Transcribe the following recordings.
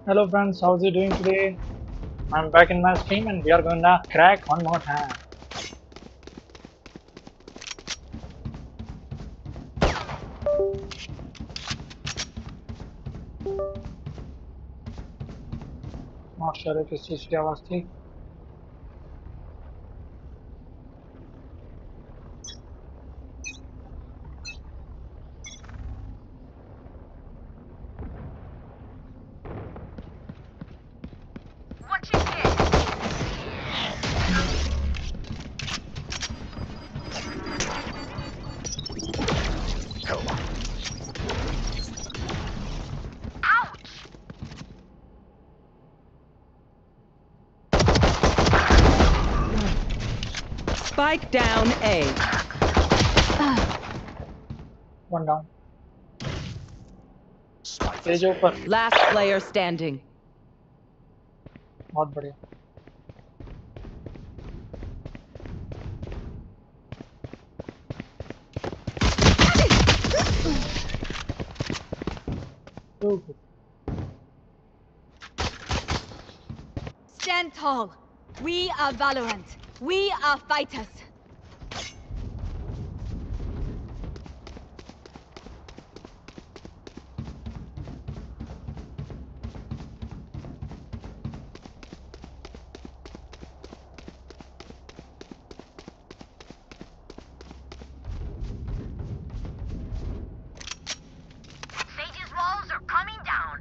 Hello friends, how's you doing today? I'm back in my stream and we are gonna crack one more time. Not sure if इस चीज की आवाज थी. Spike down A. One down. तेज ऊपर. Last player standing. बहुत बढ़िया. Too good. Stand tall. We are Valorant. We are fighters. Sage's walls are coming down.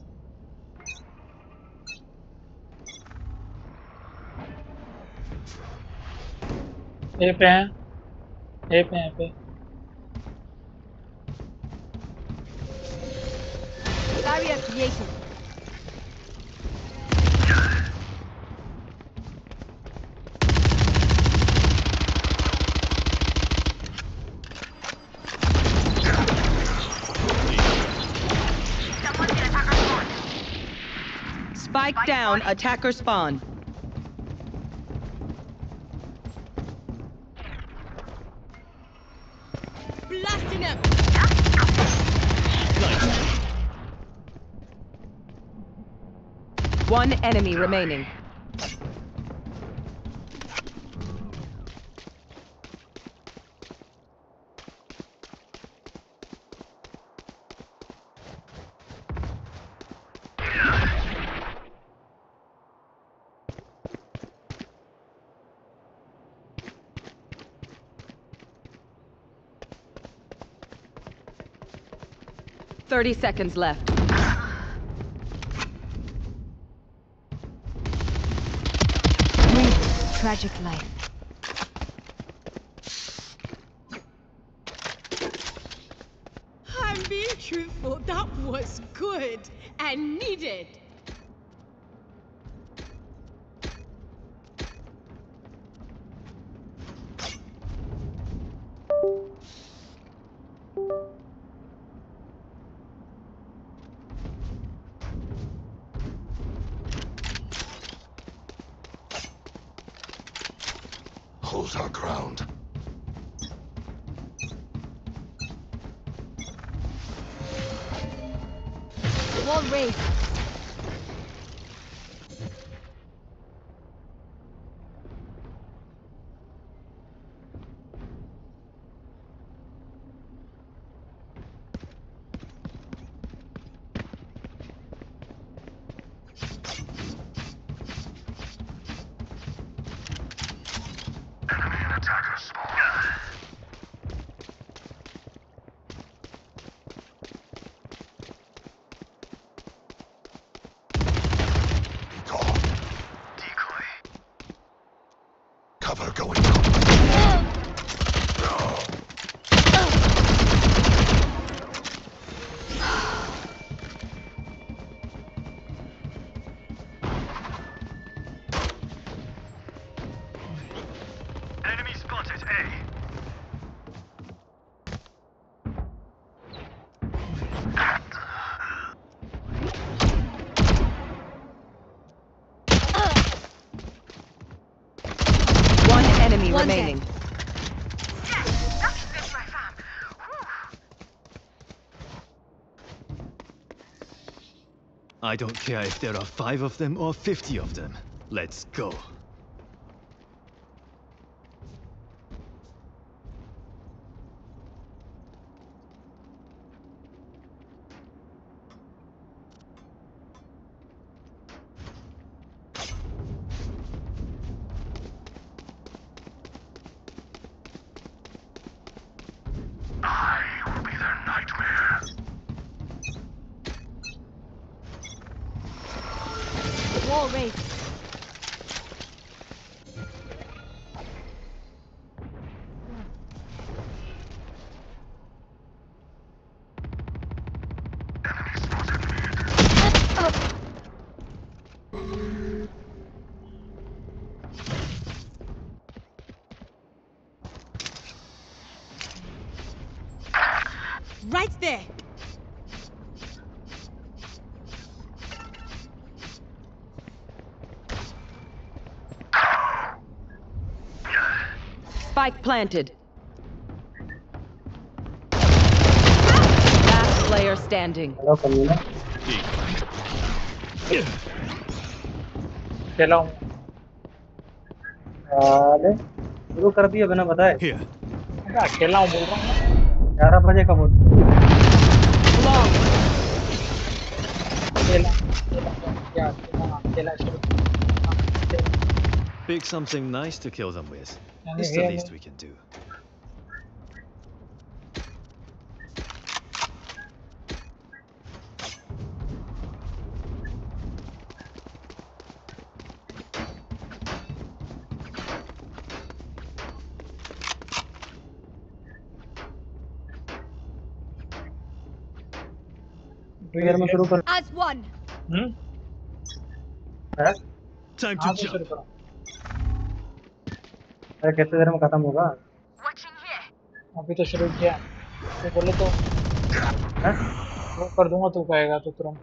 ए पे हैं. ए पे हैं पे. Barrier created. Someone hit attacker spawn. Spike down, attacker spawn. Blasting him. One enemy remaining. Thirty seconds left. Tragic life. I'm being truthful. That was good and needed. Hold our ground. Wall raised. Attacker spawn. Gone. Decoy. Cover going out. Enemy spotted A. One enemy One remaining. Yes, that's it, my fam. Whew. I don't care if there are 5 of them or 50 of them. Let's go. I will be their nightmare. Wall raised. Enemy spotted mid. Right there. Spike planted. Last player standing. Hello कमीना अकेला हूँ अरे शुरू कर दिया बिना बताए। Here. अबे अकेला हूँ बोल रहा हूँ 11 बजे का बोल। Long. अकेला क्या अकेला शुरू Pick something nice to kill them with. Can It's you the hear least me? we can do. देर में शुरू कर। As one. है? Time हाँ to तो शुरू jump. करो अरे कितने देर में खत्म होगा? Watching here. अभी तो शुरू किया तो बोले तो है? वो कर दूंगा तू कहेगा तो तुरंत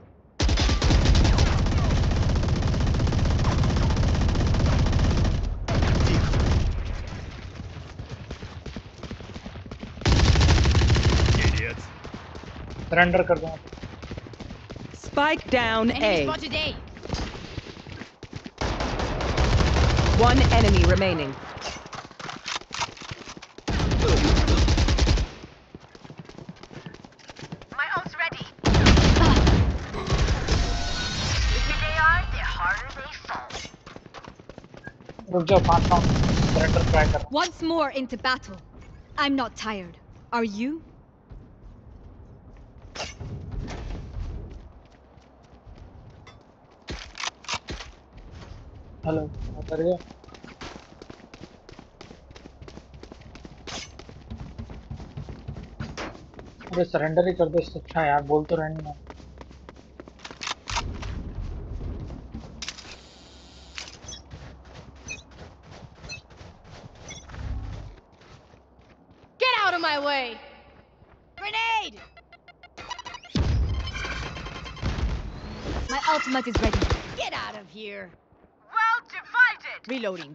Idiot. सरेंडर कर दूंगा Spike down Enemy A. spotted A. One enemy remaining. My ult's ready. The bigger they are, the harder they fall. रुक जाओ 5 राउंड सरेंडर ट्राई कर Once more into battle. I'm not tired. Are you? Hello कर गया अरे surrender ही कर दो इससे अच्छा यार बोल तो रहने ना Get out of my way. Grenade. My ultimate is ready. Get out of here. Well divided. Reloading.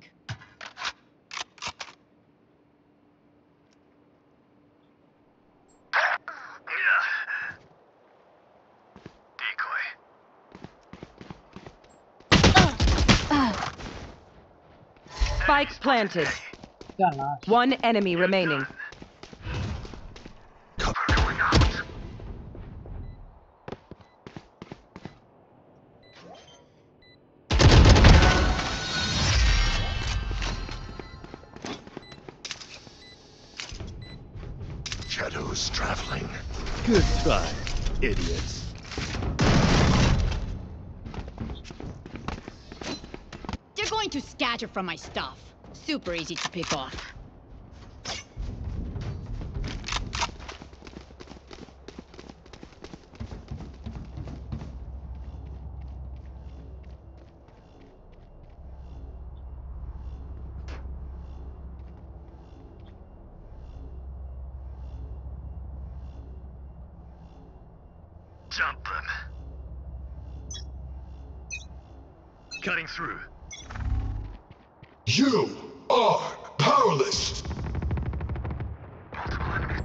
Decoy. Spike planted. क्या ना One enemy remaining. Cover going out. Shadows traveling. Good try, idiots. They're going to scatter from my stuff. Super easy to pick off. Jump them. Cutting through. You are powerless. Multiple enemies.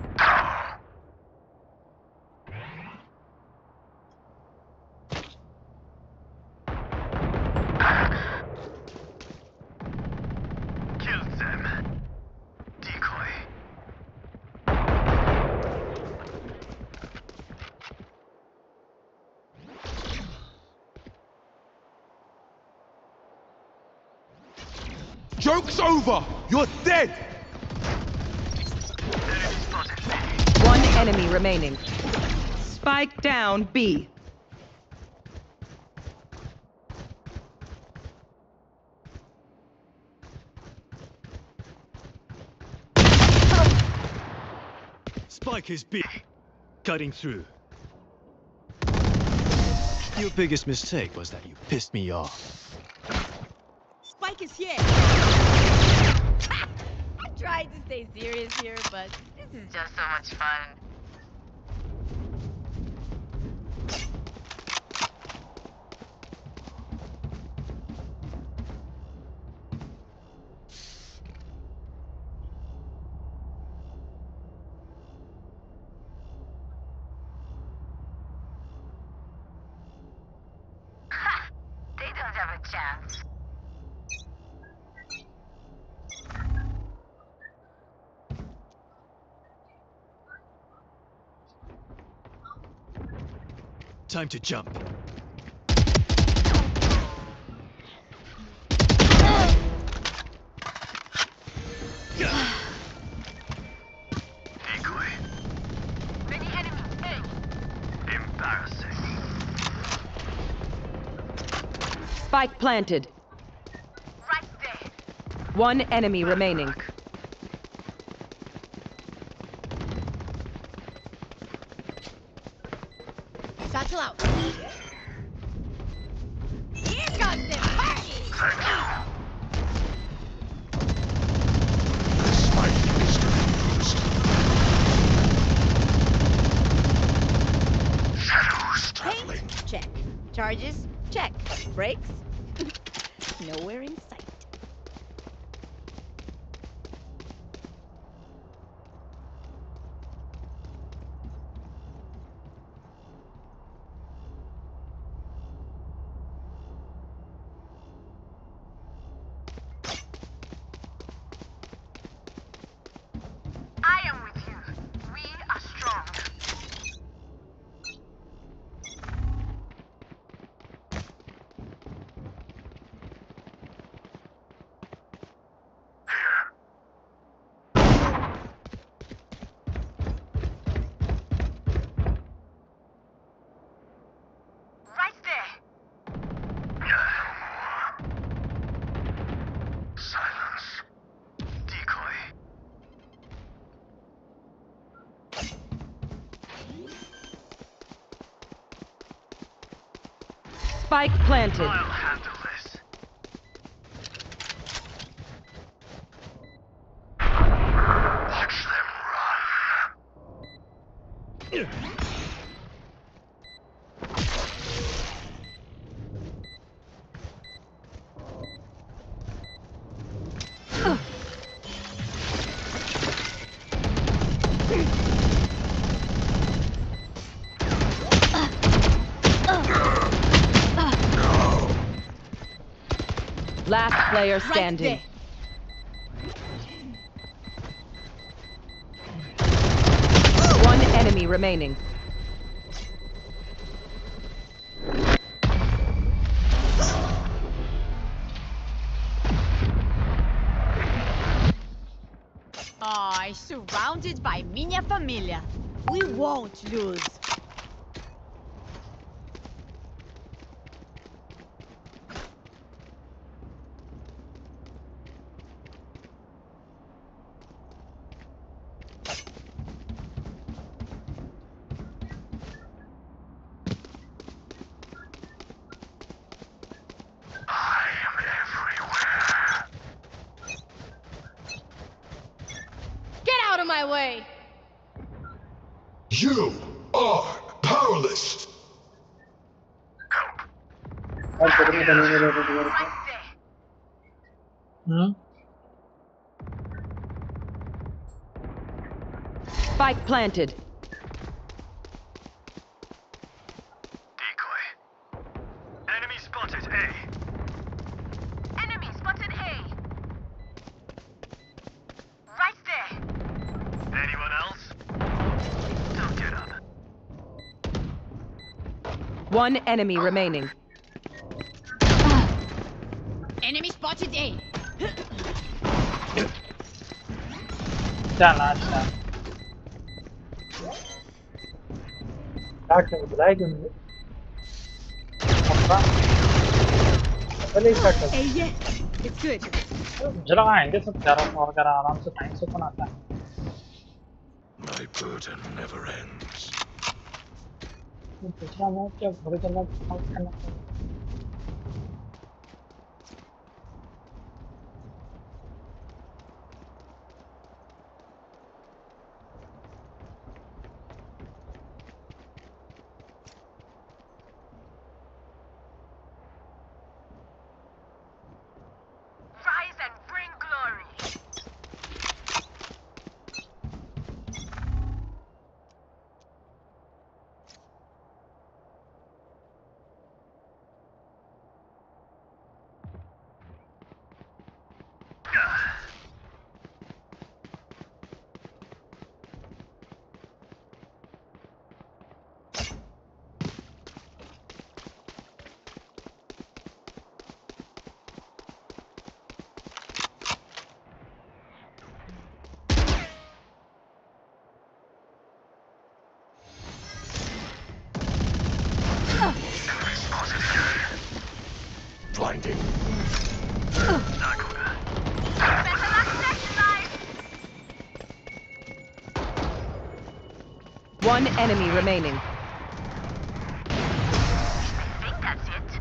Joke's over! You're dead! One enemy remaining. Spike down B. Spike is B. Cutting through. Your biggest mistake was that you pissed me off. Spike is here. I'm trying to stay serious here, but this is just so much fun. They don't have a chance. Time to jump. Decoy. Many enemies. Hey. Embarrassing. Spike planted. Right there. One enemy remaining. Satchel out. Here comes the party! Spike is confused. Shadows traveling. Check. Charges? Check. Brakes? Nowhere in sight. I am with you. We are strong. Right there. Silence. Decoy. Spike planted. I'll handle this. Watch them run. Last player standing. One enemy remaining. Oh, surrounded by minha família. We won't lose. I am everywhere. Get out of my way! You are powerless. Help. और कदम करने में रहते थे Right there. Hmm? Spike planted. Decoy. Enemy spotted A. Enemy spotted A. Right there. Anyone else? Don't get up. One enemy remaining. Enemy spotted A. Last. Start like ఉంది అబ్బా पहले start कर Hey, yeah, it's good. चलो आएंगे सब और करा आराम से टाइम से कौन आता है My burden never ends. दूसरा मैच क्या भरे चलना करना Rise and bring glory. Blinding. Better luck next time. One enemy remaining. I think that's it.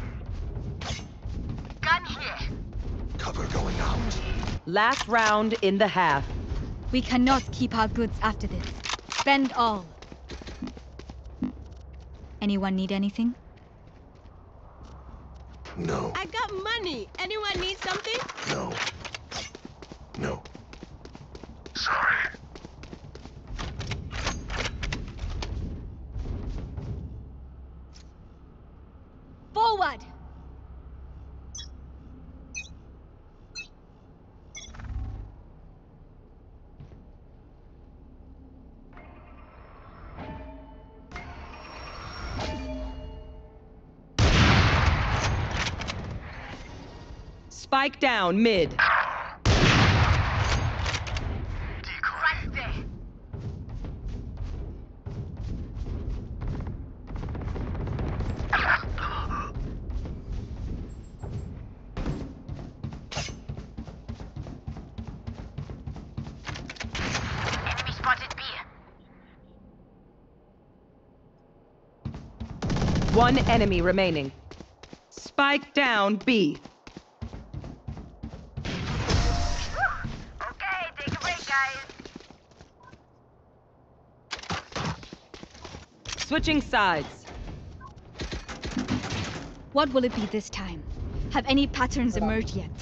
Gun here. Cover going out. Last round in the half. We cannot keep our goods after this. Spend all. Anyone need anything? No. I got money. Anyone need something? No. No. Sorry. Forward! Spike down mid. Right there. Enemy spotted B. One enemy remaining. Spike down B. Okay, take a break, guys. Switching sides. What will it be this time? Have any patterns emerged yet?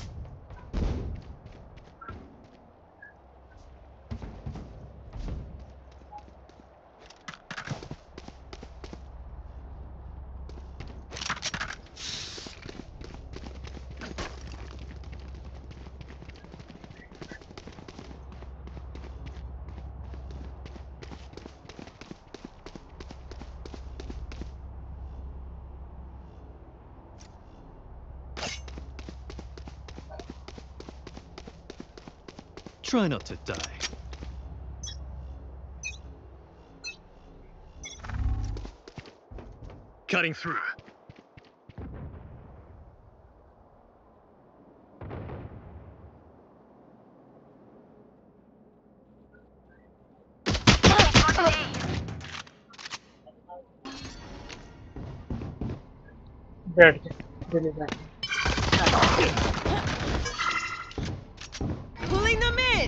Try not to die. Cutting through. बैठ के दिल्ली बैठ Pulling them in.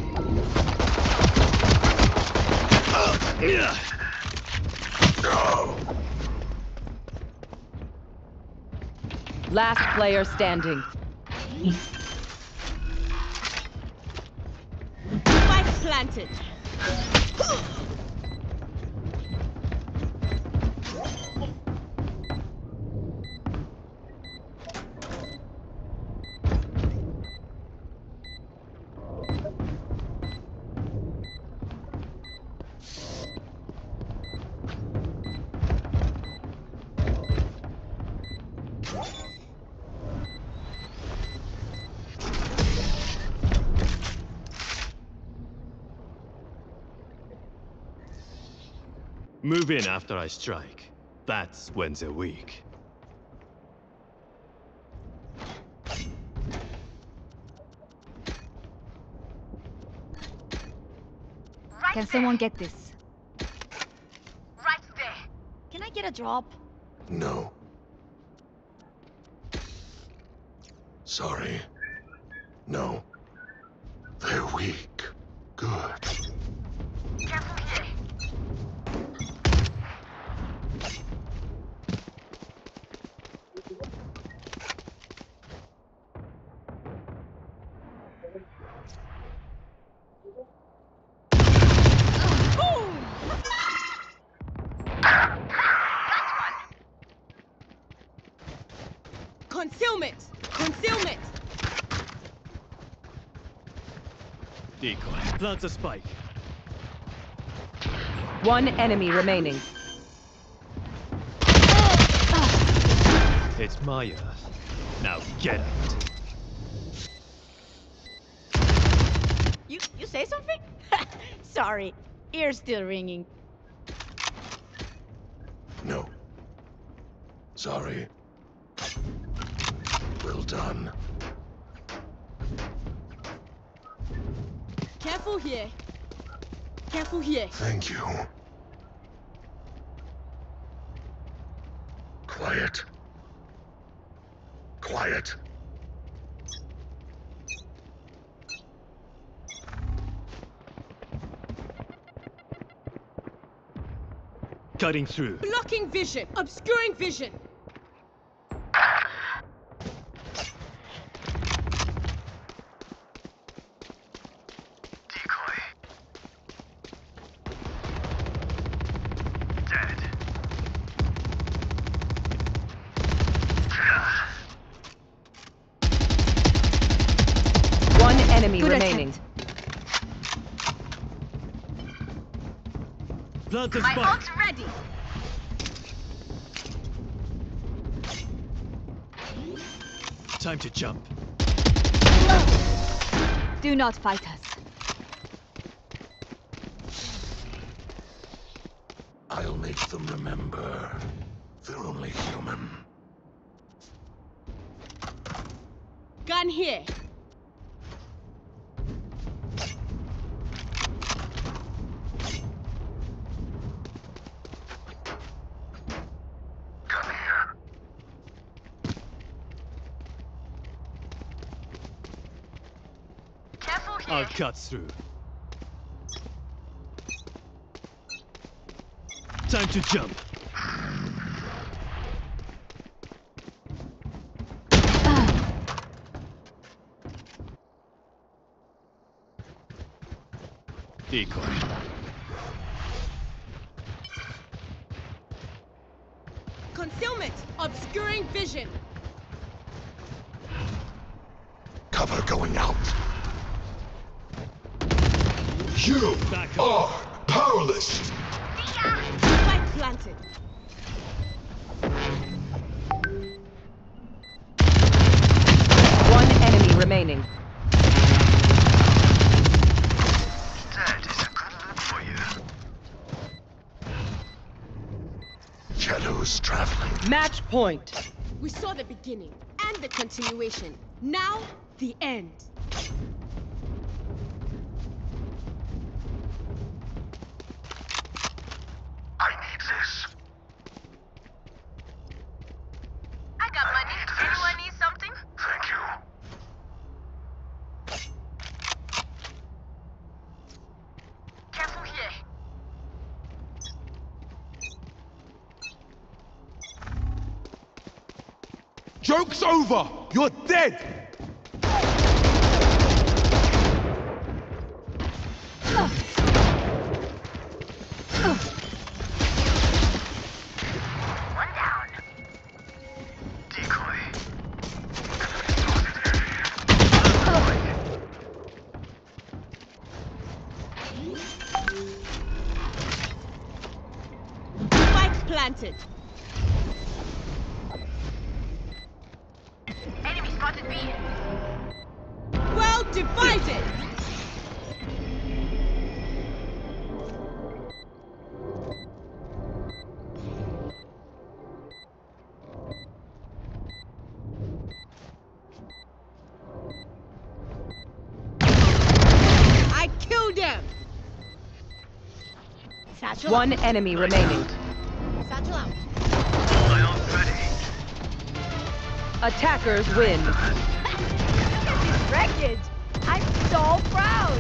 Last player standing. Spike planted. Move in after I strike. That's when they're weak. Can someone get this? Right there. Can I get a drop? No. Sorry. No. They're weak. Good. Careful here. Concealment! Concealment! Decoy. Plant a spike. One enemy remaining. It's my earth. Now get out. You say something? Sorry, ear's still ringing. No. Sorry. Well done. Careful here. Careful here. Thank you. Quiet. Quiet. Cutting through. Blocking vision! Obscuring vision! Decoy. Dead. One enemy Good remaining. attempt. Plant a My spike. ult's ready. Time to jump. Do not fight us. I'll make them remember. They're only human. Gun here. Gun here. Careful here. I'll cut through. Time to jump. Decoy. Concealment! Obscuring vision! Cover going out. You Back up. are powerless. Spike planted. One enemy remaining. Dead is a good look for you. Shadows traveling. Match point. We saw the beginning and the continuation. Now, the end. I need this. I got money. Anyone need something? Thank you. Careful here. Joke's over! You're dead! One down. Decoy. Spike planted. Enemy spotted B. Well divided. One enemy remaining. Satchel out. Ion ready. Attackers win. Look at this wreckage! I'm so proud!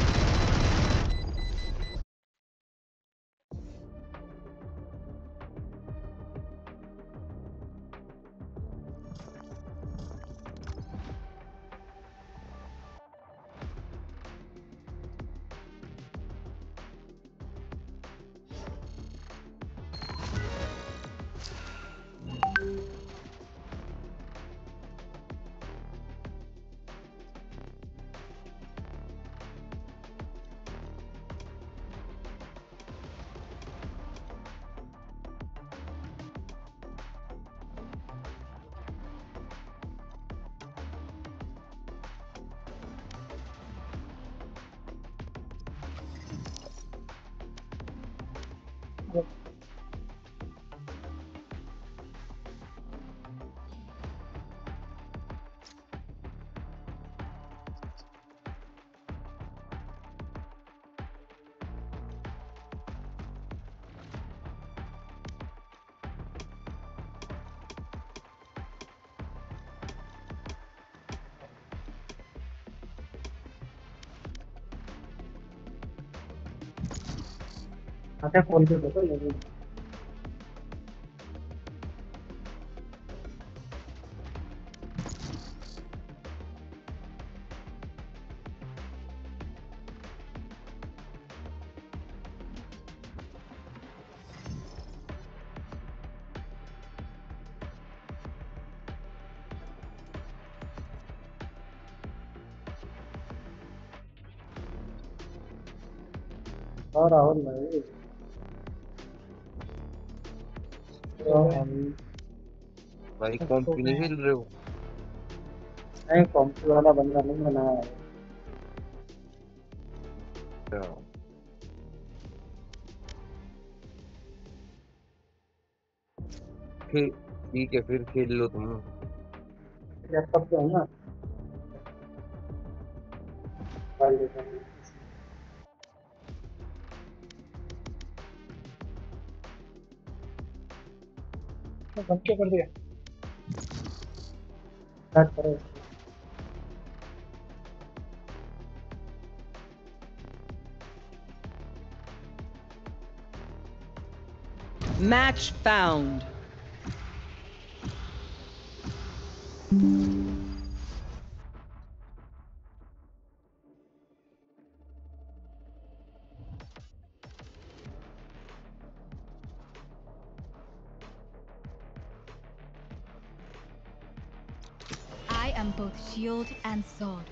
आते खोल के देखो लेकिन और राहुल भाई भाई कॉम्पी नहीं खेल रहे हो? नहीं कॉम्पी वाला बंदा नहीं बनाया है। ठीक है फिर खेल लो तुम। लैपटॉप पे है ना फाइल देखो। बंद क्यों कर दिया? स्टार्ट करो। Match found. I am both shield and sword.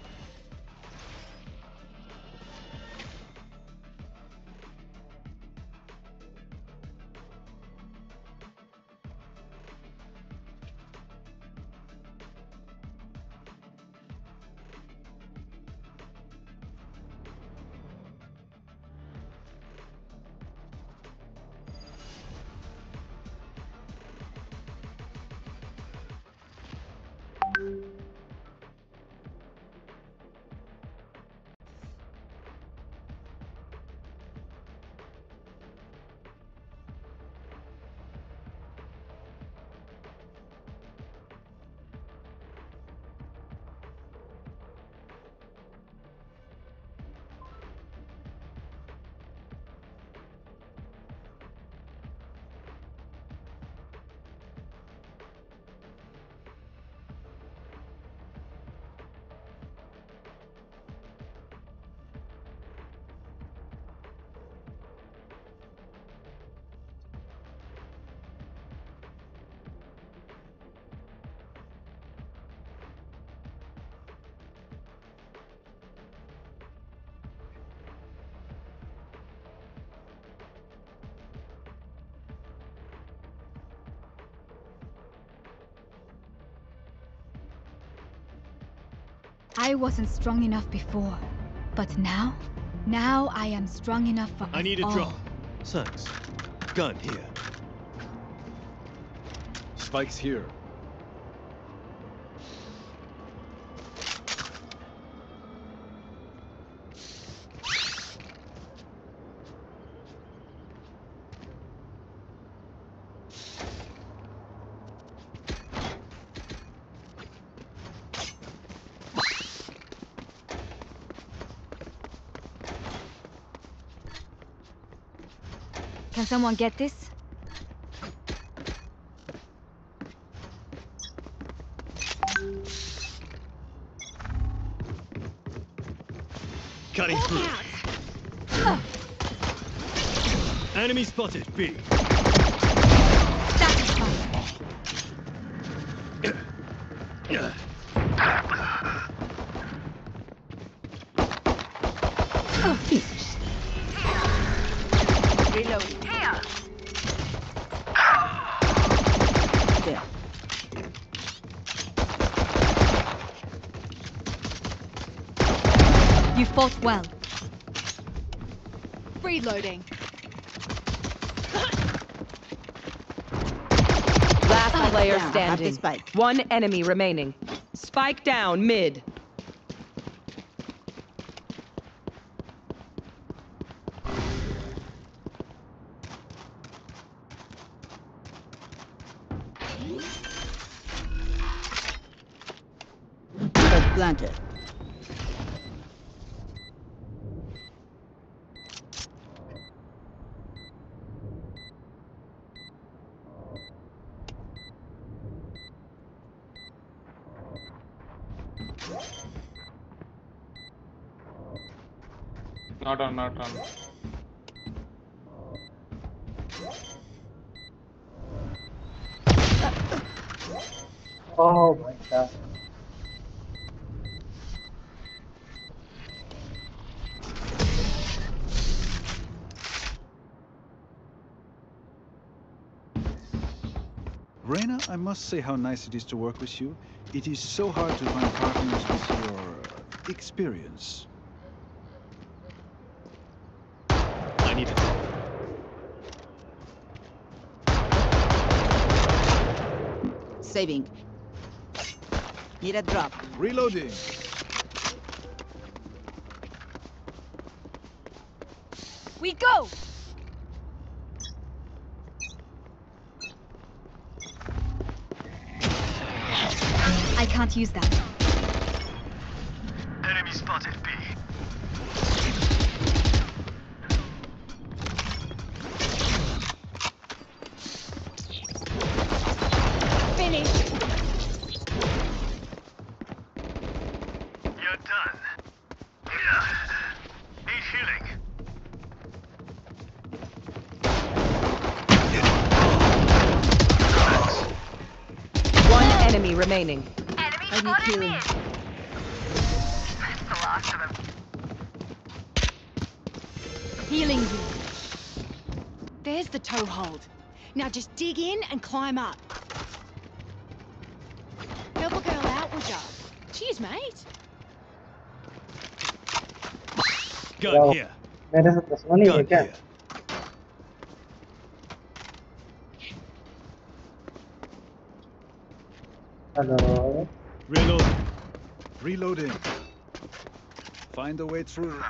I wasn't strong enough before, but now I am strong enough for I us need a all. drop. Thanks. Gun here. Spike's here. Can someone get this? Cutting through. Enemy spotted. B. Reload. Here. There. You fought well. Reloading. Last player down. standing. Have the spike. One enemy remaining. Spike down mid. Planted. Not on, not on. Oh my god. Reyna, I must say how nice it is to work with you. It is so hard to find partners with your experience. I need it. Saving. Need a drop. Reloading. We go! I can't use that. Enemy spotted B. Finish! You're done. Need healing. One enemy remaining. Enemy I need spotted healing. mid. That's the last of them. Healing you. There's the toe hold. Now just dig in and climb up. Help a girl out, would ya? Cheers, mate. Gun Wow. here. मेरे से दुश्मनी है Gun क्या? here. Hello. Reloading. Reloading. Find a way through.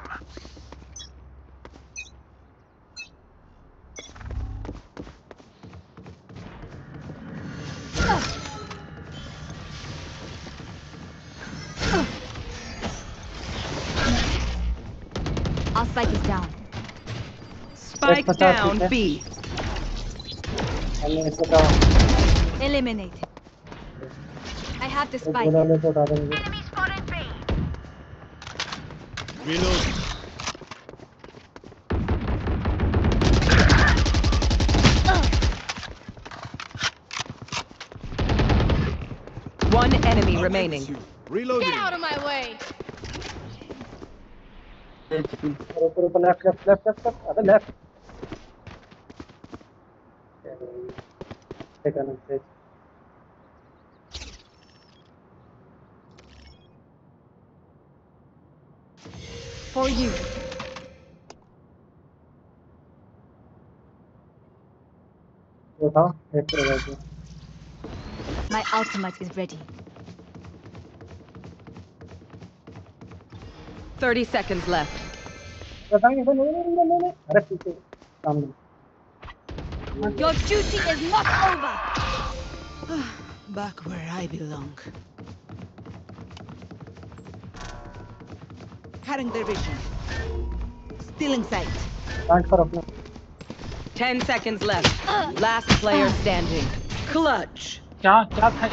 Our spike is down. Spike down B. हमने इसे कहा Eliminated. I have the वो spike. गोला लेके उठा देंगे. Enemy spotted B. Reloading. One enemy remaining. Reloading. Get out of my way. ऊपर left. अबे left. Take a look. For you. उठाओ एक तरह My ultimate is ready. 30 seconds left. नहीं अरे पीछे सामने. Your duty is not over. Back where I belong. Cutting their vision. Still in sight. Plant पर अपना. 10 seconds left. Last player standing. Clutch. क्या क्या था?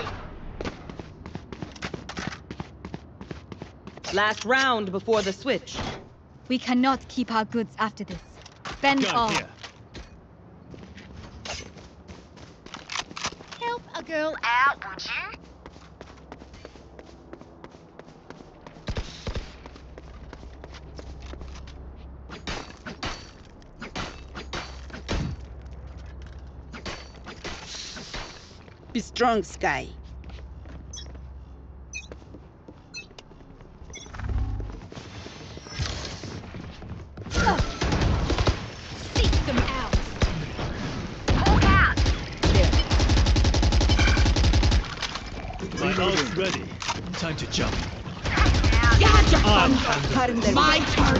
Last round before the switch. We cannot keep our goods after this. Spend Gun all. here. Help a girl out, would you? Be strong, Sky. Seek them out. Hawk out! My ult's ready. Time to jump. Gotcha! My turn.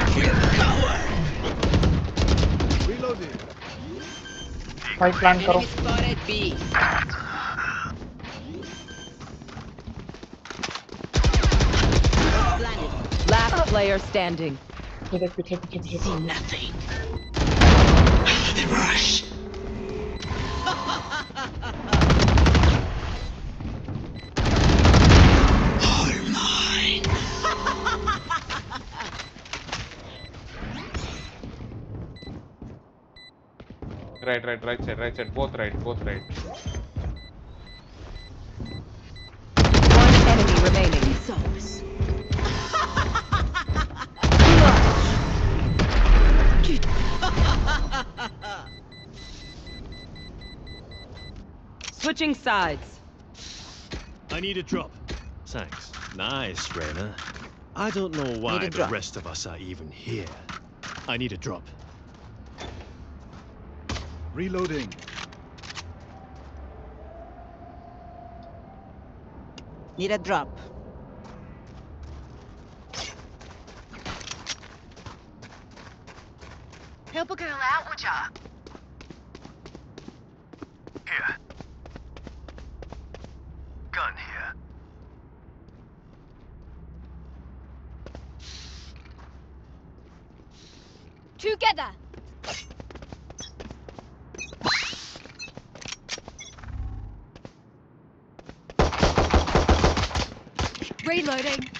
Reloading. Spike plant करो. Enemy spotted B. Last player standing. पीछे पीछे पीछे पीछे. Nothing. The rush. All mine. Right side, both right. One enemy remaining. Switching sides. I need a drop. Thanks. Nice, Reyna. I don't know why the rest of us are even here. I need a drop. Reloading. Need a drop. Help a girl out, would ya? Here. Gun here. Together. Reloading.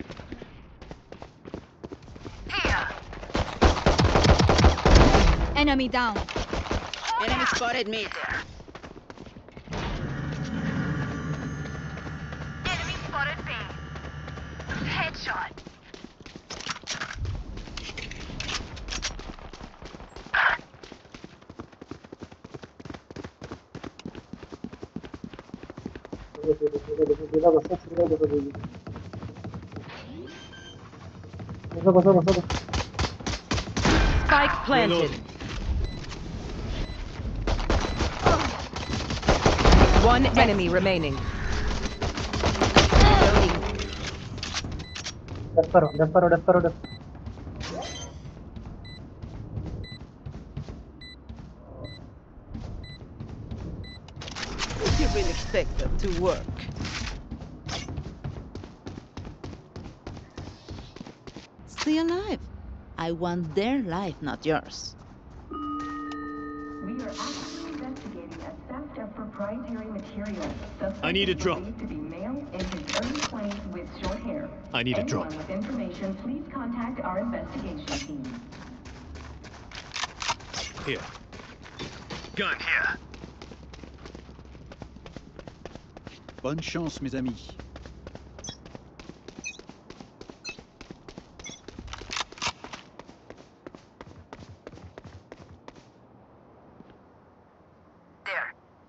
Here. Enemy down. Enemy spotted mid. Enemy spotted B. Headshot. Spike planted. One enemy remaining. Death करो. You really expect them to work? Stay alive. I want their life, not yours. We are actively investigating a theft of proprietary material. I need a drop. To be male in his early 20s with short hair. I need a drop. Anyone with information, please contact our investigation team. Here. Gun here. Bonne chance, mes amis. There.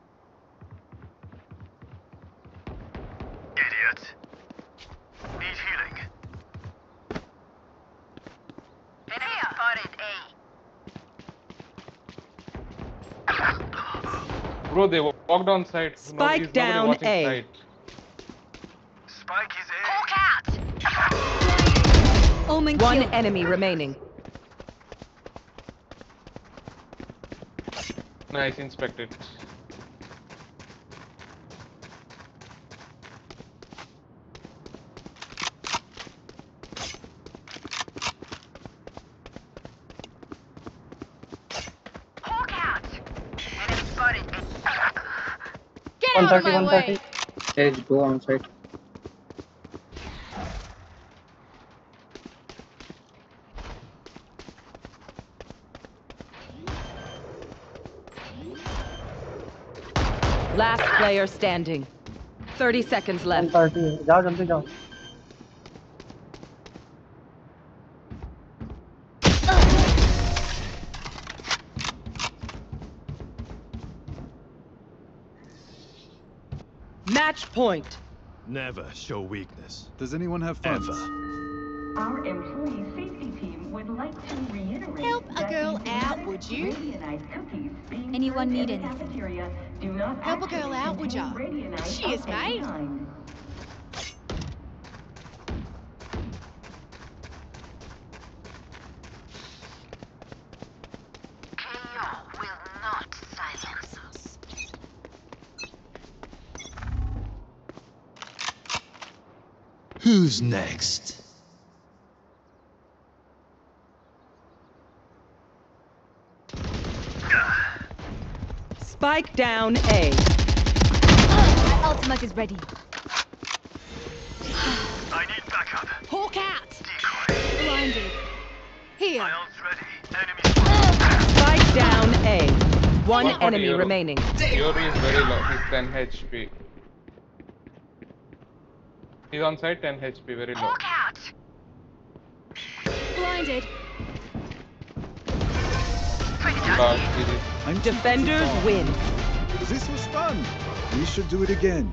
Idiot. Need healing. Enemy spotted A. Bro, they walked on site. Spike down watching A. site. Spike is A. Hawk out. Omen One kill. enemy remaining. Nice, inspected. Hawk out of my way. Let's go on site. Last player standing. 30 seconds left. 130. जाओ जल्दी जाओ. Match point. Never show weakness. Does anyone have funds? Ever. Our employee safety team would like to reiterate Help a that girl the out, would you? Radianite cookies being Anyone served need in the anything? cafeteria do not Help a actually girl out, would ya? contain Radianite Cheers, of any mate. kind. KO will not silence us. Who's next? Spike down A. My ultimate is ready. I need backup. Hawk out. Decoy. Blinded. Here. My ult's ready. Enemy. Spike down A. One 140 enemy euro. remaining. Yuri is very low. He's 10 HP. He's on site 10 HP, very low. Hawk out. Blinded. Last, GG. I'm Defenders win. This was fun. We should do it again.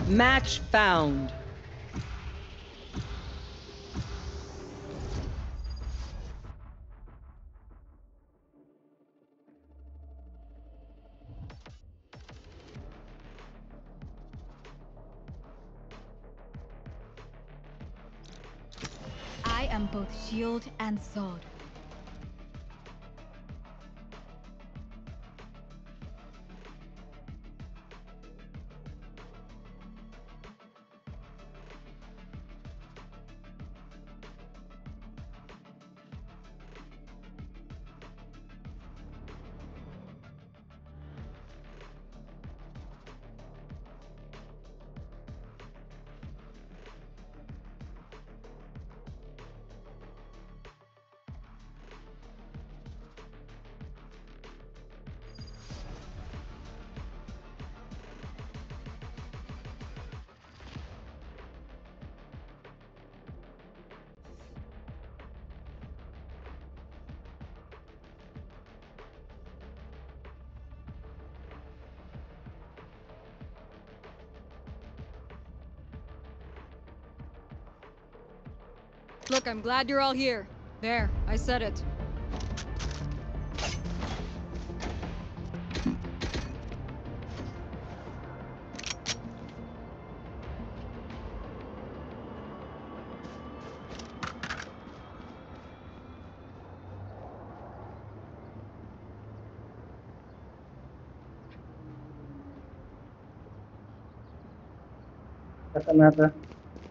Match found. I am both shield and sword. Look, I'm glad you're all here. There, I said it. खत्म है था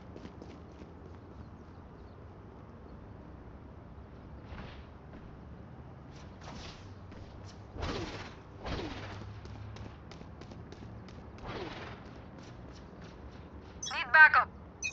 Need backup.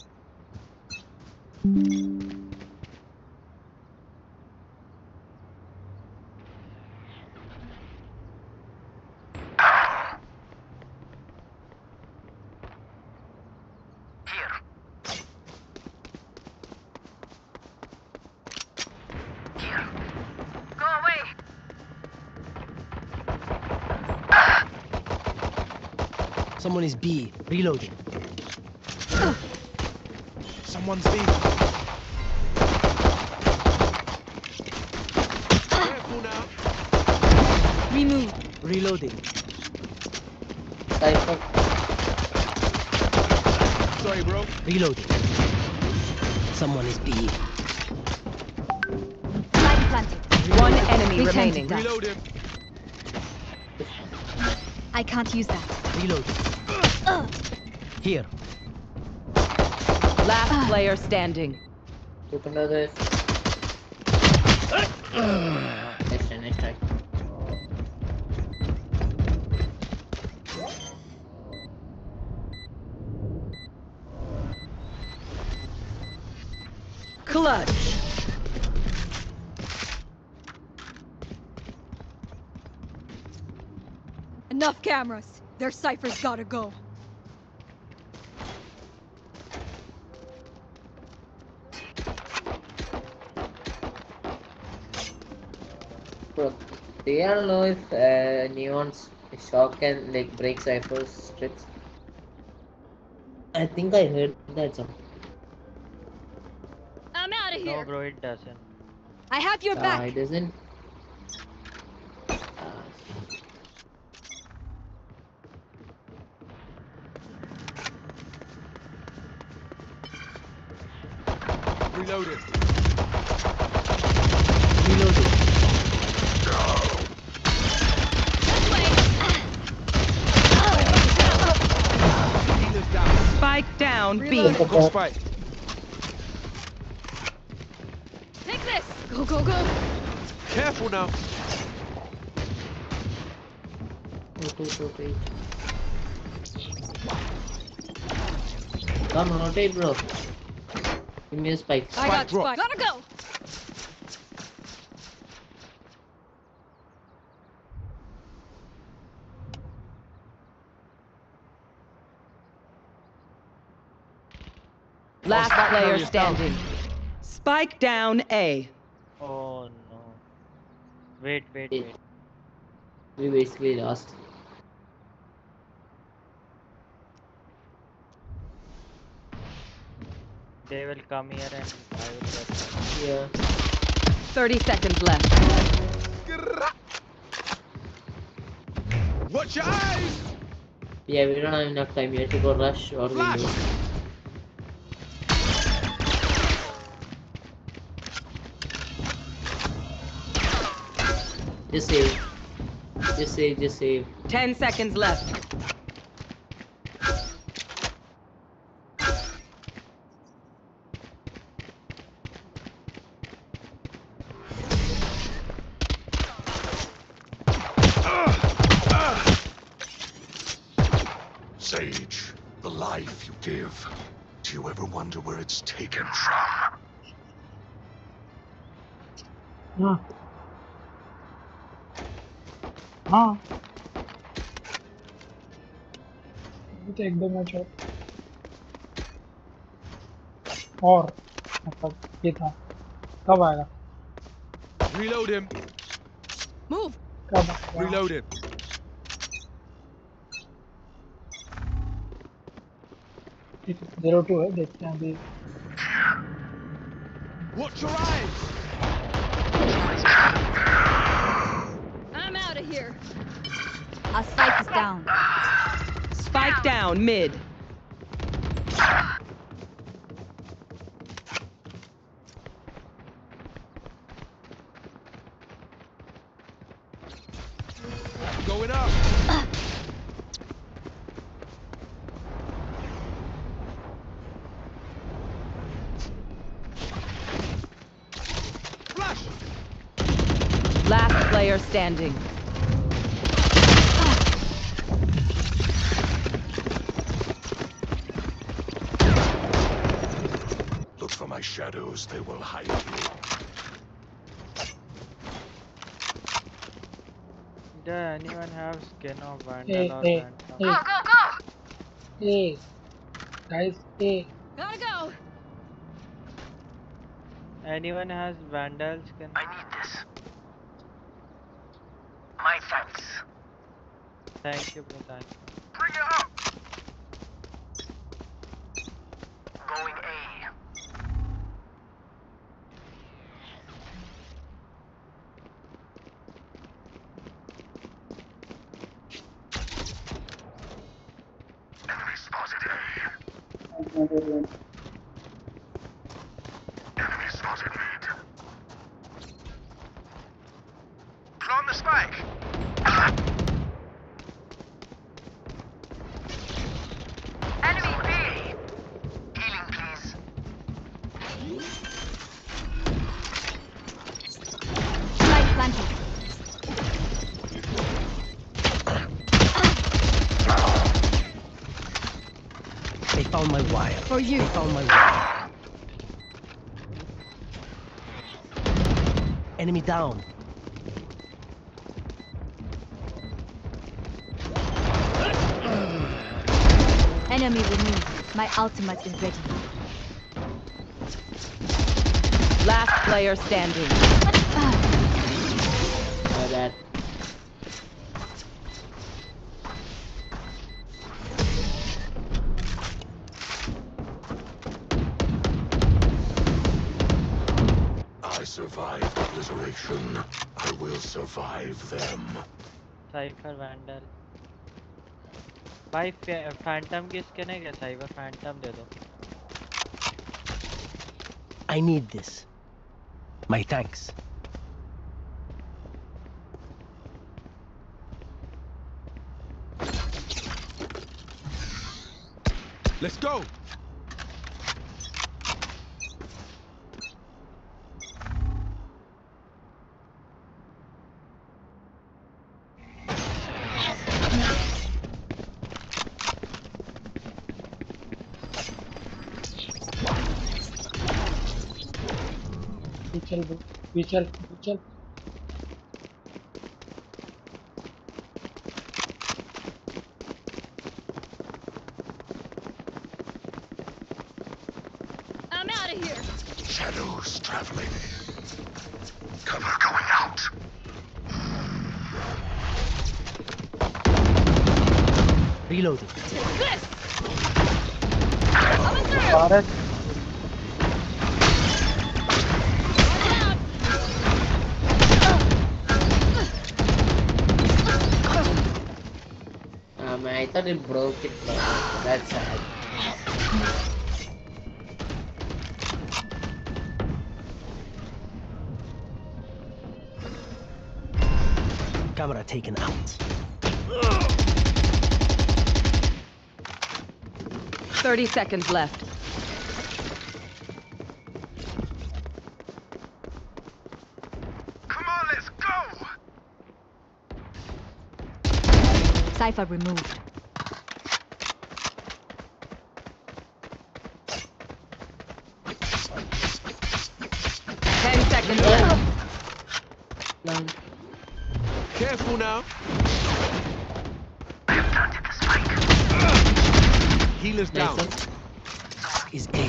Go away. Someone is B. Reloading. Someone's B. Careful now. Remove. Reloading. Cypher. Sorry, bro. Reloading. Someone is B. Light planted. One enemy Return to remaining. dust. Reload him. I can't use that. Reloading. Here. Last player standing. Took another. Next try. Clutch. Enough cameras. Their ciphers gotta go. Bro, do you all know if Neon's shock can like break Cypher's strips? I think I heard that song. I'm out of here. No, bro, it doesn't. I have your back. It doesn't. Reload it. Reloading. Healer's down. Spike down B. Go spike. Take this. Go, go, go. Careful now. Come on, rotate, bro. Give me a spike. I got drop. spike. Gotta go. Last player standing. Spike down A. Oh no. Wait. We basically lost. They will come here and I will get them. Yeah. 30 seconds left. Watch your eyes! Yeah, we don't have enough time. We have to go rush or we lose. Just save. Just save, just save. 10 seconds left. Sage, the life you give. Do you ever wonder where it's taken from? हाँ हाँ अभी तो एक दो match और मतलब ये था कब आएगा Reload him. Move. कब आएगा Reload him. ठीक है 0-2 है देखते हैं अभी Watch your eyes. I'm out of here. Our spike is down. Spike down mid. Going up. Flash. Last player standing. Look for my shadows, they will hide you. Does anyone have skin of Vandal Hey, or hey, Phantom? hey. Go, go, go! Hey guys hey Gotta go. Anyone has Vandal skin? I need this. My thanks. Thank you, bro. Thank you. Bring it up! Going A. Enemy spotted A. Enemy spotted mid. Plant the spike! Enemy B! Healing, please. Spike planted. They found my wire. For you. They found my wire. Enemy down. Enemy removed. My ultimate is ready. Last player standing. My bad. I survived obliteration. I will survive them. Cypher Vandal. भाई Phantom की skin है क्या? Cypher Phantom दे दो. I need this. My thanks. Let's go. चल I'm out of here. Shadows traveling. Cover going out. Reloading. This. Coming through. I thought it broke it. That's sad. Camera taken out. 30 seconds left. Come on, let's go! Cypher removed. Seconds left. Careful now. Healer's down. Is A.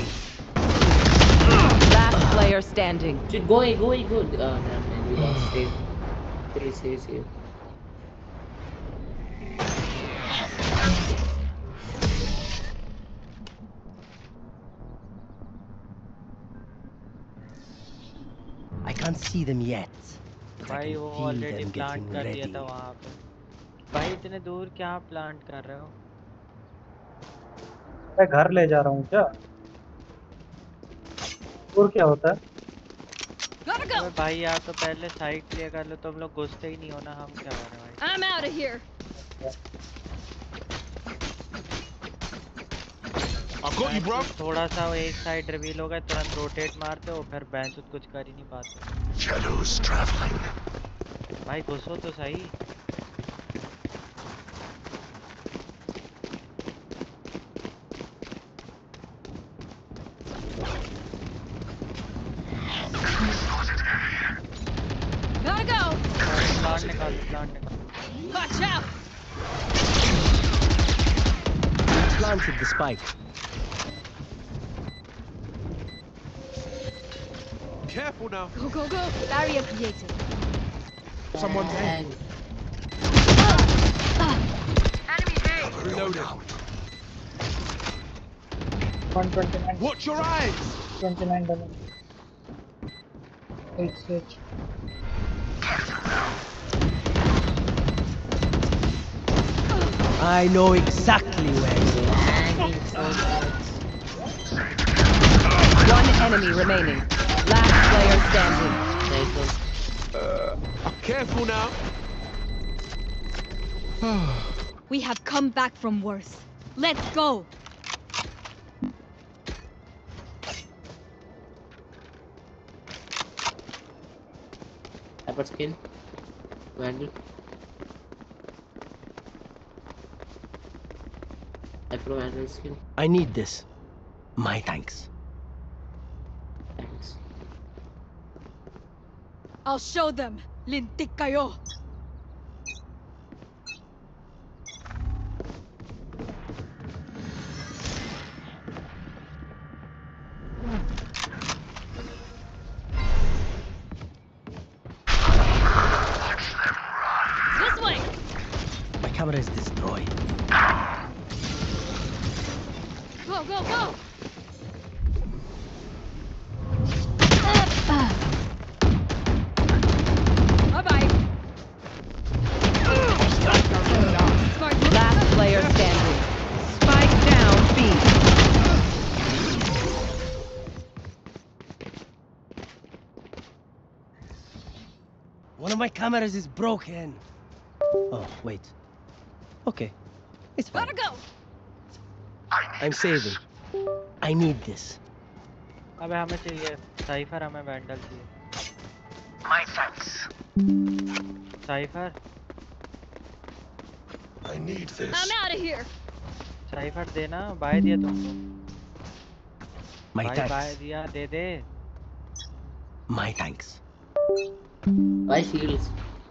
Last player standing. Go. We lost it. Save. I can't see them yet. भाई वो already plant कर दिया था वहाँ पे। भाई इतने दूर क्या प्लांट कर रहे हो? मैं घर ले जा रहा हूँ क्या? और क्या होता है? अबे भाई यार तो पहले साइड क्लियर कर लो, तुम लोग घुसते ही नहीं हो ना, हम क्या कर रहे हैं भाई? I'm out of here. थोड़ा सा वो एक साइड रिवील होगा, तुरंत रोटेट मारते हो, फिर बेंच कुछ कर ही नहीं पाते। Shadows traveling. भाई घुसो तो सही। Gotta go. प्लांट निकाल। Watch out. Planted the spike. Careful now. Go. Barrier created. Someone's in. Reloading. 129. Watch your eyes. 29 damage. 8 switch. I know exactly where it is. One enemy remaining. Last player standing. Careful now. We have come back from worse. Let's go. Hyper skin. Vandal. Hyper Vandal skin. I need this. My thanks. Thanks. I'll show them. Lintik kayo. This way. My camera is destroyed. Go. Bye-bye. Last player standing. Spike down B. One of my cameras is broken. Oh, wait. Okay. It's fine. Gotta go. I'm saving. I need this. अबे हमें चाहिए cipher, हमें vandal चाहिए। My thanks. Cypher. I need this. I'm out of here. Cypher देना, buy दिया तुमको। My thanks. Bye दिया, दे। My thanks. Why shields?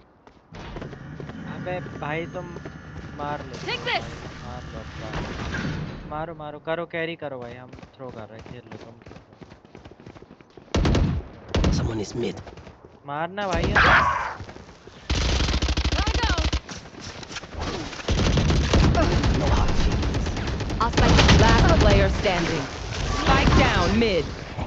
अबे भाई तुम मार लो। Take this. मारो करो, कैरी करो भाई, हम थ्रो कर रहे हैं, खेल लो तुम। Someone is mid. मारना भाई। No hard feelings. Last player standing. Spike down mid.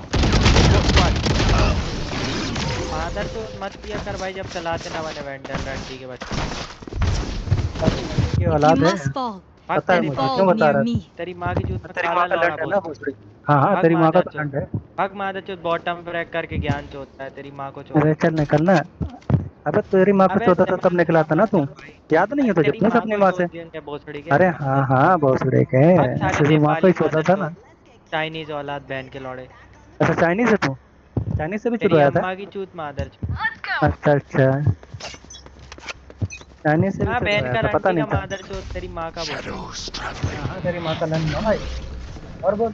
फादर तो मत किया कर भाई, जब चलाते ना बने वैंडल रंडी के बच्चे। ये औलाद है। पता है मुझे, क्यों बता रहा है? तेरी माँ की चूत में तेरी काला माँ का लौड़ा लंड है ना बोल। भोसड़ी। हाँ तेरी माँ का तो लंड है। हक मादर चूत बॉटम ब्रेक करके ज्ञान चोदता है, तेरी माँ को चोद। अरे चल निकलना। अबे तेरी माँ को चौथा था तब निकला था ना तू, याद नहीं है तुझे? पूछ अपनी माँ से। अरे हाँ भोसड़ी के तेरी माँ को ही चौथा था ना। चाइनीज औलाद बहन के लौड़े। अच्छा चाइनीज है तू? चाइनीज से भी तेरी चुराया था? अम्मा की चूत मादर चूत। अच्छा चाइनीज से भी हाँ बहन चुराया का था, पता रंटी नहीं का था। मादर चूत, तेरी माँ का बोल। हाँ तेरी माँ का लंड है भाई। और बोल।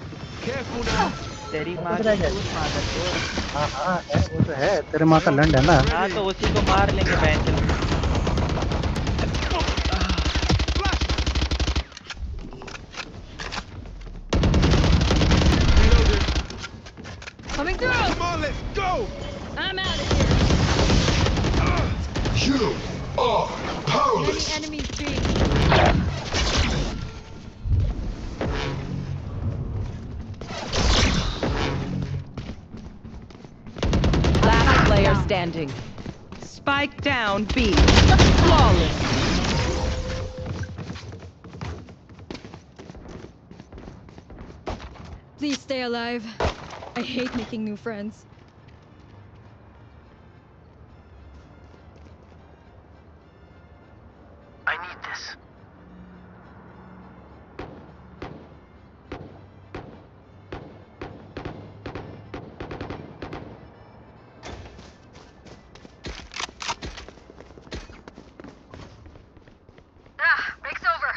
तेरी माँ की चूत मादर चूत। हाँ है, वो तो है, तेरे माँ का लंड है ना। हाँ तो उसी को मार लेंगे बहन के लौड़े। Coming through! Come on, let's go! I'm out of here! You are powerless! Many enemies being. Last player standing. Spike down B. Flawless. Please stay alive. I hate making new friends. I need this. Break's over.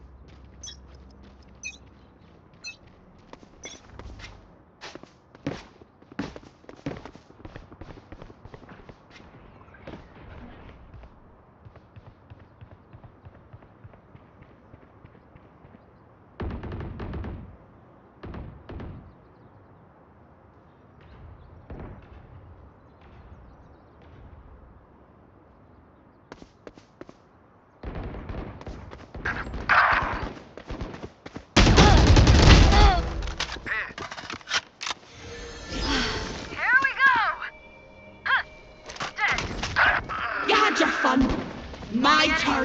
My turn.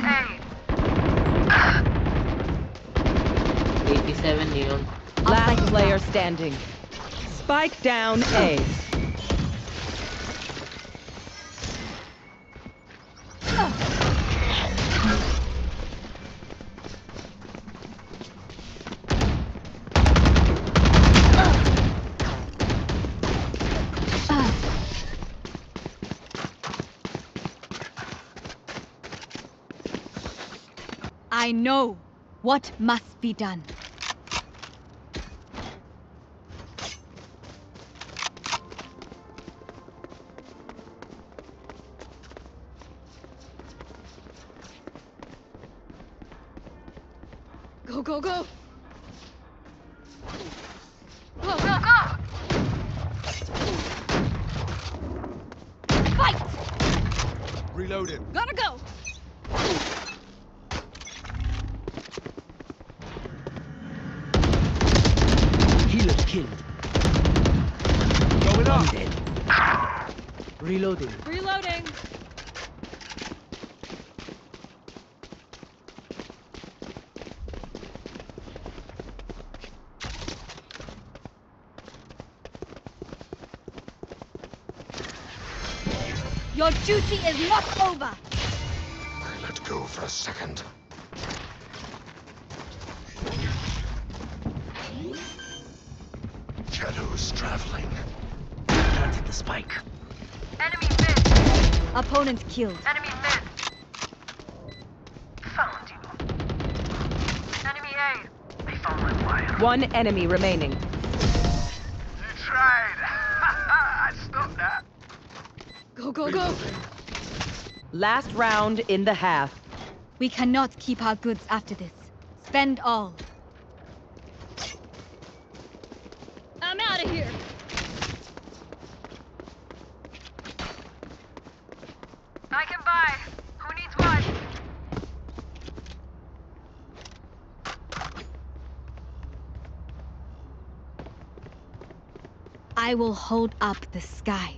87 neon. Last player standing. Spike down A. I know what must be done. Go, go, go! Go, go, go! Fight! Reloading. Gotta go! Healer killed. Going up. Dead. Reloading. Reloading! Your duty is not over. I let go for a second. Shadows traveling. Planted the spike. Enemy mid. Opponent killed. Enemy mid. Found you. Enemy A. They found my wire. One enemy remaining. You tried. I stopped that. Go, go, go! Last round in the half. We cannot keep our goods after this. Spend all. I'm out of here! I can buy. Who needs what? I will hold up the sky.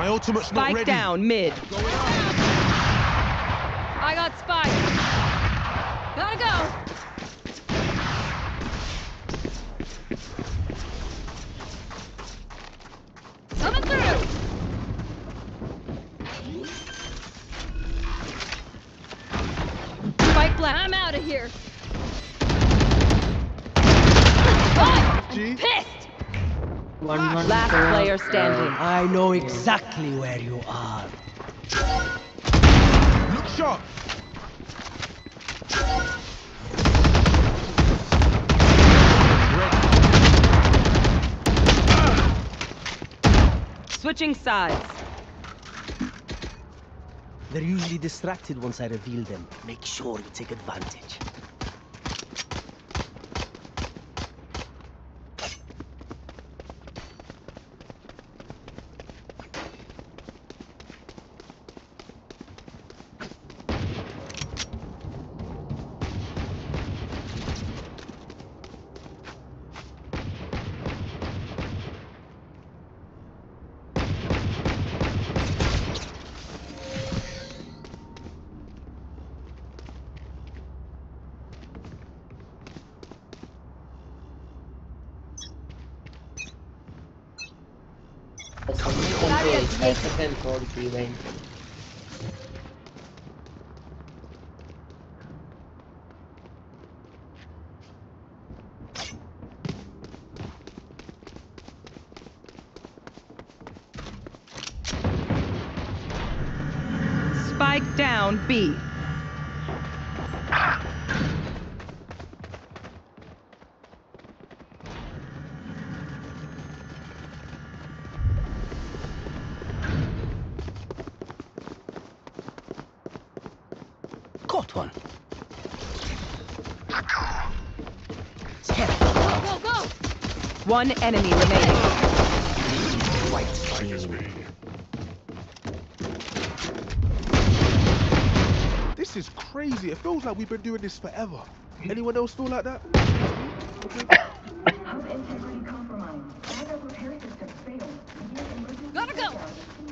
My ultimate's not Spike ready. down mid. I got spike. Gotta go. Coming through. Spike black. I'm out of here. I'm pissed. Last player standing. I know exactly where you are. Look sharp. Switching sides. They're usually distracted once I reveal them. Make sure you take advantage. Spike down B. Caught one. Go, go. One enemy remaining. This is crazy. It feels like we've been doing this forever. Anyone else feel like that? Hub integrity compromised. Backup repair system failed. Begin emergency Gotta go. shutdown.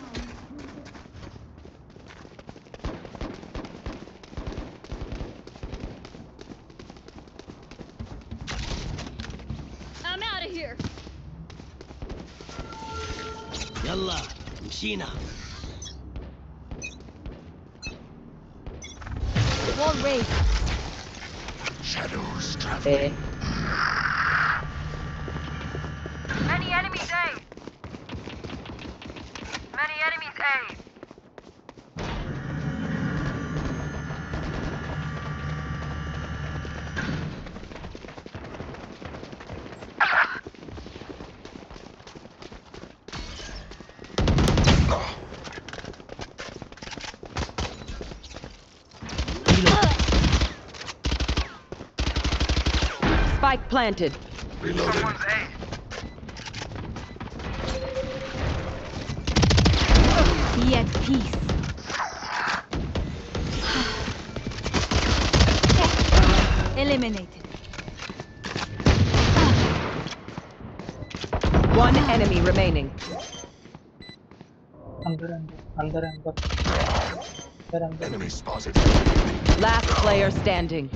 I'm out of here. Yalla, Mshina. Wall raised. Shadows traveling. Many enemies A. Many enemies A. Spike planted. Someone's A. Be at peace. Eliminated. One enemy remaining. Enemy spotted. Last player standing.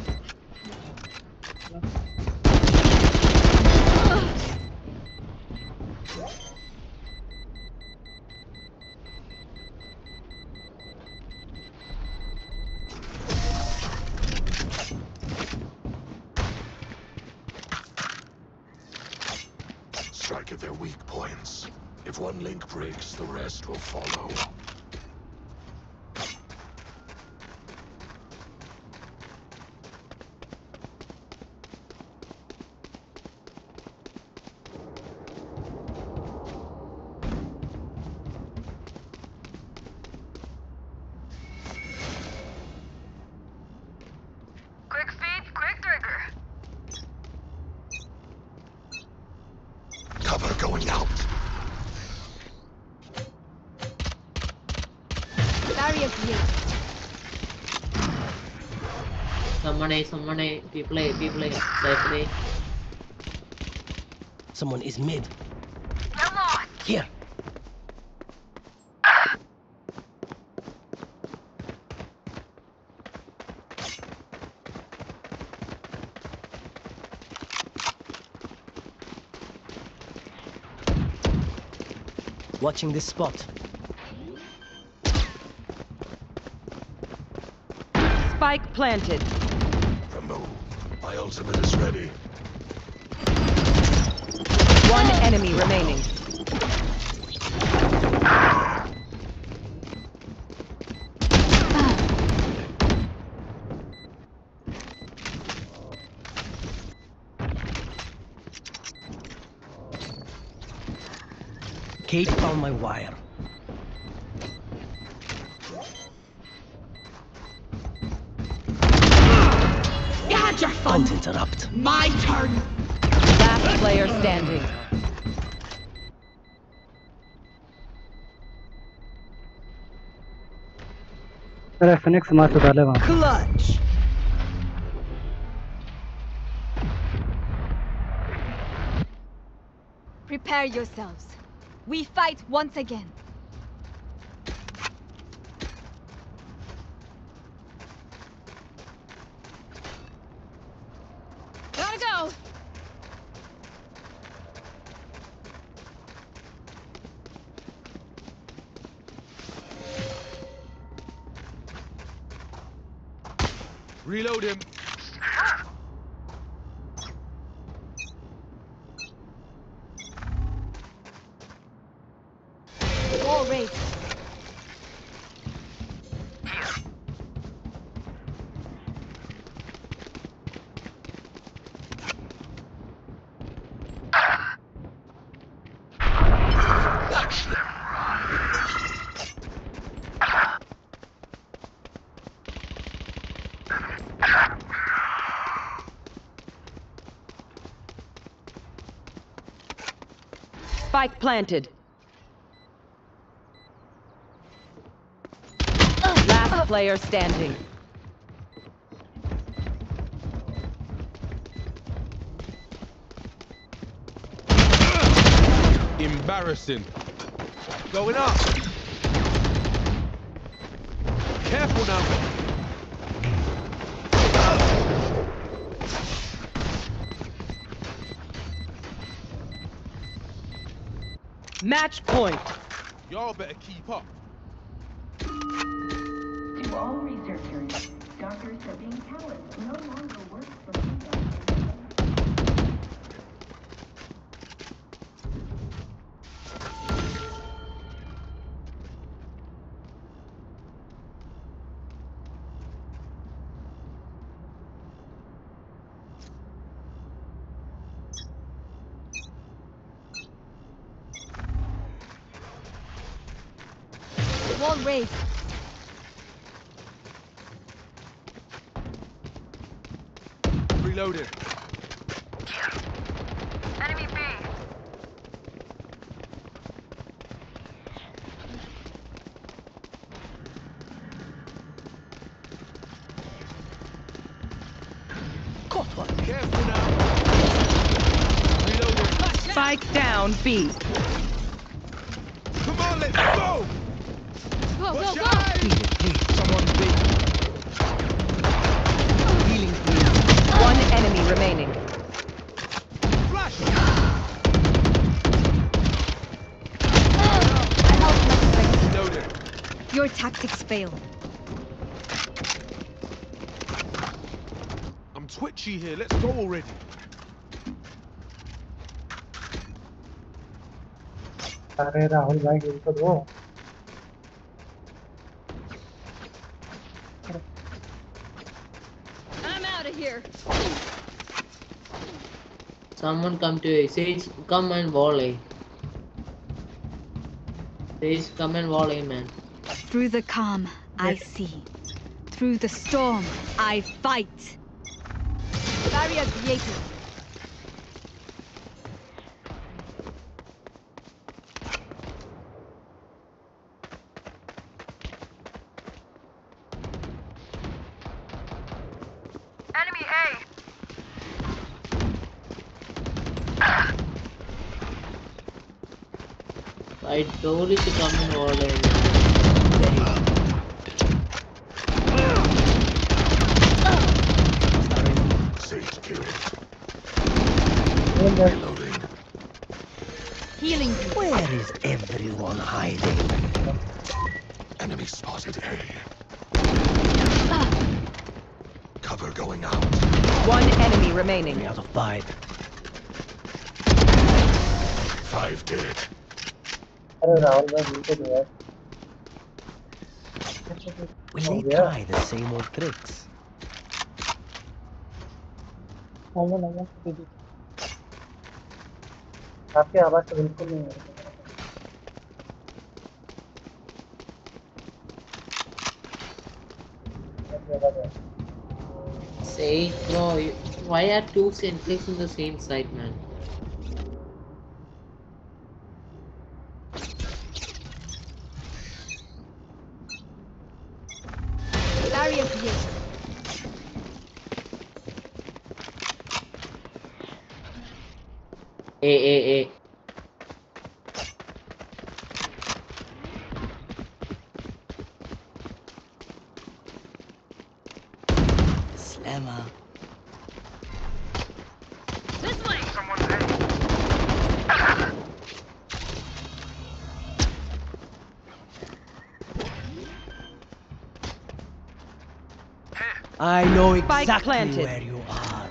Strike at their weak points. If one link breaks, the rest will follow. Quick speed, quick trigger. Cover going out. Barrier created. Someone A, people A, side A. Someone is mid. Get lost. Here. Watching this spot. Spike planted. Remove. My ultimate is ready. One enemy remaining. Kate found my wire. You had your fun. Don't interrupt. My turn. Last player standing. अरे Phoenix मार तो डाले वहाँ। Clutch. Prepare yourselves. We fight once again. Gotta go. Reload him. Wall raised. Spike planted. Last player standing. Embarrassing. Going up. Careful now. Match point. Y'all better keep up. To all researchers, Dr. Sabine Callis no longer works for Meta. Wall raised. Reloaded. Enemy B. Caught one. Careful now. Reloaded. Spike down B. Come on, let's go. Go, go, go. Someone big. Healing please. One enemy remaining. Flash. Reloaded. Your tactics fail. I'm twitchy here. Let's go already. अरे राहुल भाई ये तो दो। I'm out of here. Someone come to A. Sage, come and volley. Sage, come and volley, man. Through the calm, I see. Through the storm, I fight. Barrier created. Enemy A. I told you to come and volley. Sage killed. Reloading. Healing you. Where is everyone hiding? Enemy spotted A. Cover going out. One enemy remaining. Out of 5. 5 dead. Will they try the same old tricks? आपकी आवाज तो बिल्कुल नहीं है। Say, bro, why are two sentries in the same site, man? Barrier created. A. Slammer. This way. Someone's A. I know Spike exactly planted. where you are.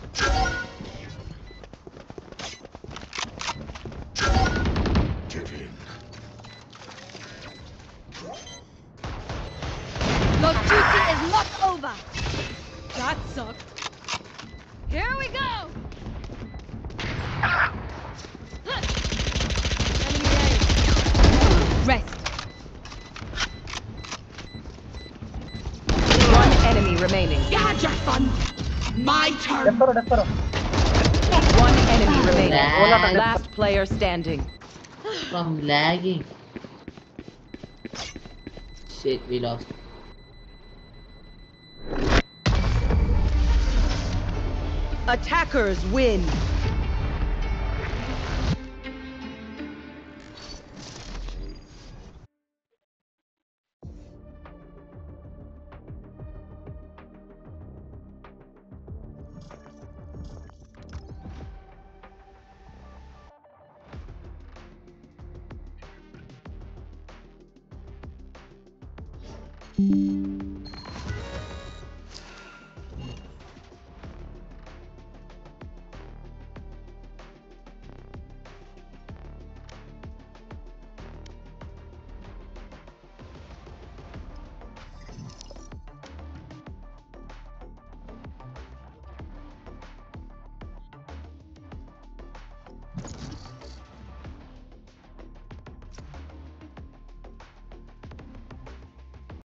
Give in. Your duty is not over. That sucked. Here we go. Enemy range. Rest. One enemy remaining. You had your fun. My turn. One enemy remaining. Lag. Last player standing. From lagging. Shit, we lost. Attackers win.